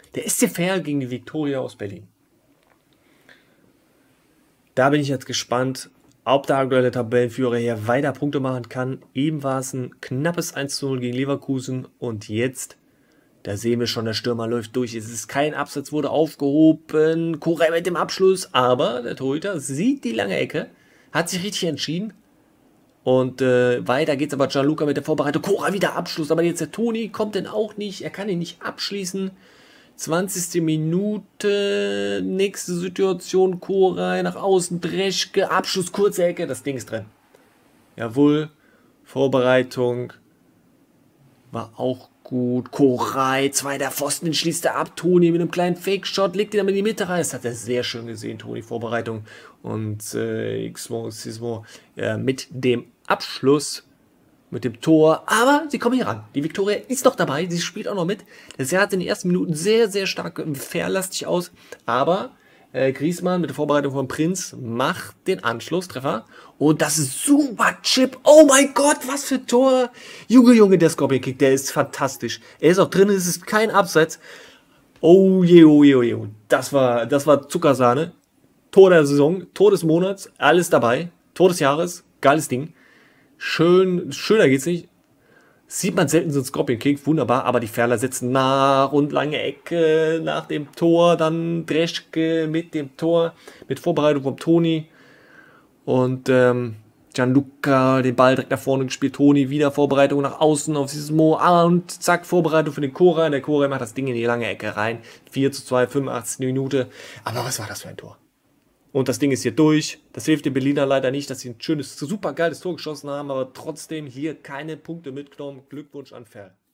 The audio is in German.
Der SC Verl gegen die Viktoria aus Berlin. Da bin ich jetzt gespannt, ob der aktuelle Tabellenführer hier weiter Punkte machen kann. Eben war es ein knappes 1:0 gegen Leverkusen und jetzt, da sehen wir schon, der Stürmer läuft durch. Es ist kein Absatz, wurde aufgehoben. Koray mit dem Abschluss, aber der Torhüter sieht die lange Ecke, hat sich richtig entschieden. Und weiter geht's aber Gianluca mit der Vorbereitung. Koray wieder Abschluss, aber jetzt der Toni kommt denn auch nicht. Er kann ihn nicht abschließen. 20. Minute, nächste Situation, Koray nach außen, Dreschke, Abschluss, kurze Ecke, das Ding ist drin. Jawohl, Vorbereitung war auch gut. Koray, zweiter Pfosten, schließt er ab. Toni mit einem kleinen Fake-Shot, legt ihn dann in die Mitte rein. Das hat er sehr schön gesehen, Toni, Vorbereitung. Und Sismo mit dem Abschluss, mit dem Tor. Aber sie kommen hier ran. Die Viktoria ist noch dabei. Sie spielt auch noch mit. Das sah in den ersten Minuten sehr, sehr stark verlastig aus. Aber Griezmann mit der Vorbereitung von Prinz macht den Anschlusstreffer. Und das ist super Chip. Oh mein Gott, was für ein Tor. Junge, Junge, der Scorpion Kick, der ist fantastisch. Er ist auch drin, es ist kein Abseits. Oh je, oh je, oh je. Das war Zuckersahne. Tor der Saison, Tor des Monats, alles dabei. Tor des Jahres, geiles Ding. Schöner geht's nicht. Sieht man selten so einen Scorpion Kick, wunderbar, aber die Ferler setzen nach und lange Ecke nach dem Tor, dann Dreschke mit dem Tor, mit Vorbereitung vom Toni und Gianluca den Ball direkt nach vorne gespielt, Toni wieder Vorbereitung nach außen auf Sismo und zack, Vorbereitung für den Koray, der Koray macht das Ding in die lange Ecke rein, 4:2, 85. Minute, aber was war das für ein Tor? Und das Ding ist hier durch. Das hilft den Berliner leider nicht, dass sie ein schönes, super geiles Tor geschossen haben, aber trotzdem hier keine Punkte mitgenommen. Glückwunsch an Verl.